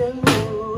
人物。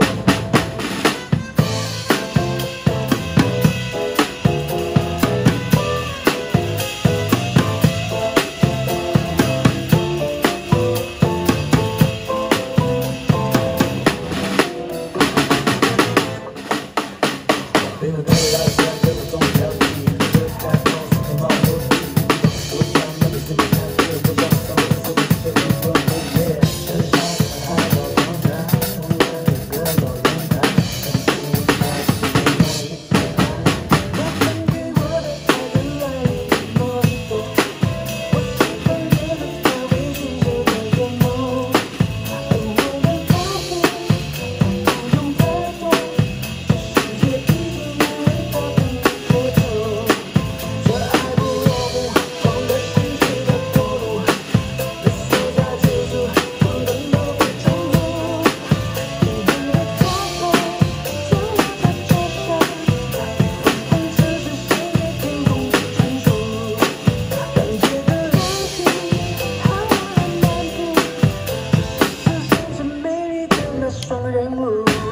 对我对你来说这么重要的意义，这才告诉他们我自己。我想要的自己看见，我想上我自己的一个不变。这是上海海岛状态，我们的歌都轮胎，但是我还是没有一个爱。我分给我的爱人来一模一样，我喜欢热的他会是谁的眼眸，而我的告诉不用太多。世界已经没人答应你所求，这爱不落幕，放在心事的国度，被锁在此处，不能都被征服。一个人的错过，像我在桌上，不管这是谁也天空的专属，感觉的流星还很漫步，这是世上最美丽的那双人舞。